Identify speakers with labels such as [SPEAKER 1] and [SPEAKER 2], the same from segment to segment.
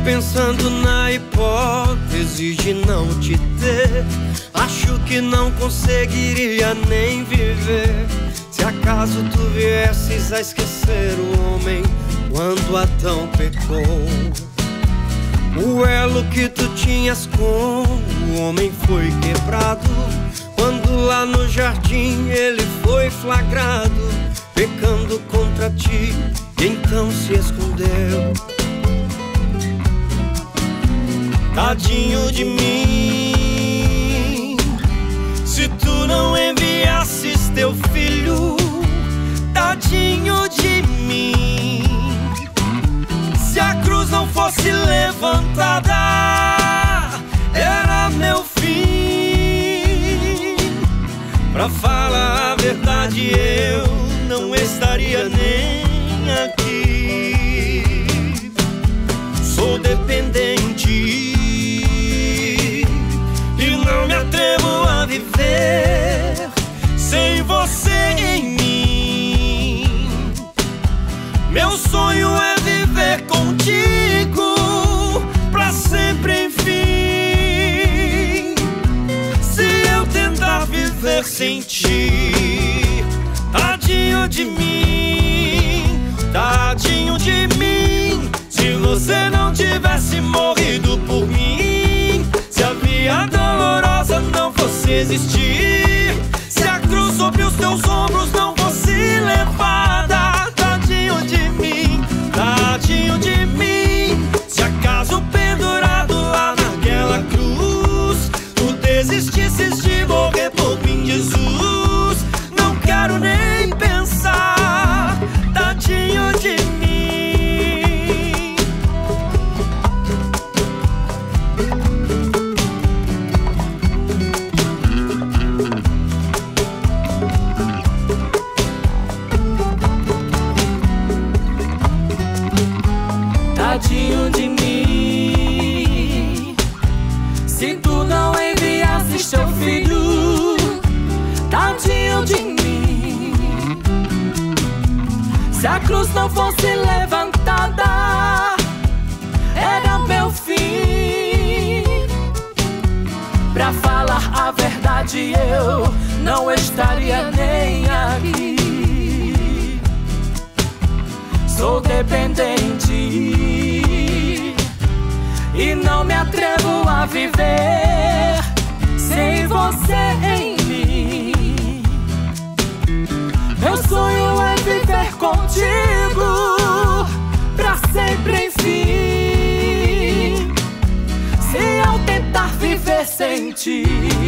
[SPEAKER 1] pensando na hipótese de não te ter. Acho que não conseguiria nem viver se acaso tu viesses a esquecer o homem quando Adão pecou. O elo que tu tinhas com o homem foi quebrado quando lá no jardim ele foi flagrado pecando contra ti, e então se escondeu. Tadinho de mim, se tu não enviasses teu filho. Tadinho de mim, se a cruz não fosse levantada, era meu fim. Pra falar a verdade, eu não estaria nem aqui. Sou dependente e não me atrevo a viver sem você em mim. Meu sonho é viver contigo pra sempre, enfim. Se eu tentar viver sem ti, tadinho de mim, tadinho de mim. Se você não tivesse morrido por mim, se a via dolorosa não fosse existir, se a cruz sobre os teus ombros não fosse levada, tadinho de mim, tadinho de mim. Se acaso pendurado lá naquela cruz, tu desistisses de morrer por mim, Jesus, não quero nem pensar, tadinho de mim.
[SPEAKER 2] Tadinho de mim, se tu não enviasses teu filho. Tadinho de mim, se a cruz não fosse levantada, era meu fim. Pra falar a verdade, eu não estaria nem aqui. Sou dependente e não me atrevo a viver sem você em mim. Meu sonho é viver contigo pra sempre, enfim. Se eu tentar viver sem ti,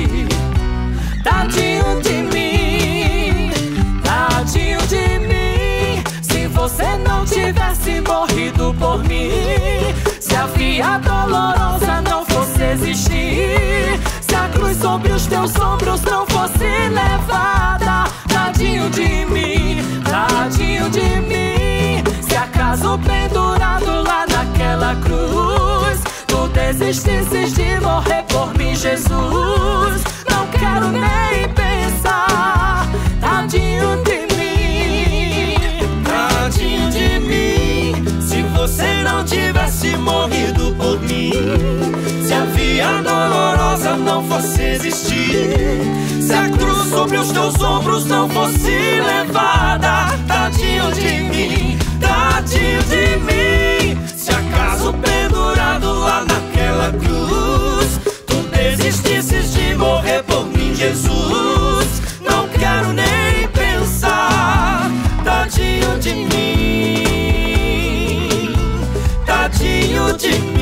[SPEAKER 2] tadinho de mim, tadinho de mim. Se você não tivesse morrido por mim, se a via dolorosa não fosse existir, se a cruz sobre os teus ombros não fosse levada, tadinho de mim, tadinho de mim. Se acaso pendurado lá naquela cruz, tu desistisses de morrer por mim, Jesus, não quero nem pensar, tadinho de mim, tadinho de mim. Se você não tivesse morrido por mim, se a via dolorosa não fosse existir, se a cruz sobre os teus ombros não fosse levada, tadinho de mim, tadinho de mim. Se acaso pendurado lá naquela cruz, tu desistisses de morrer por mim, Jesus, não quero nem pensar, tadinho de mim, tadinho de mim.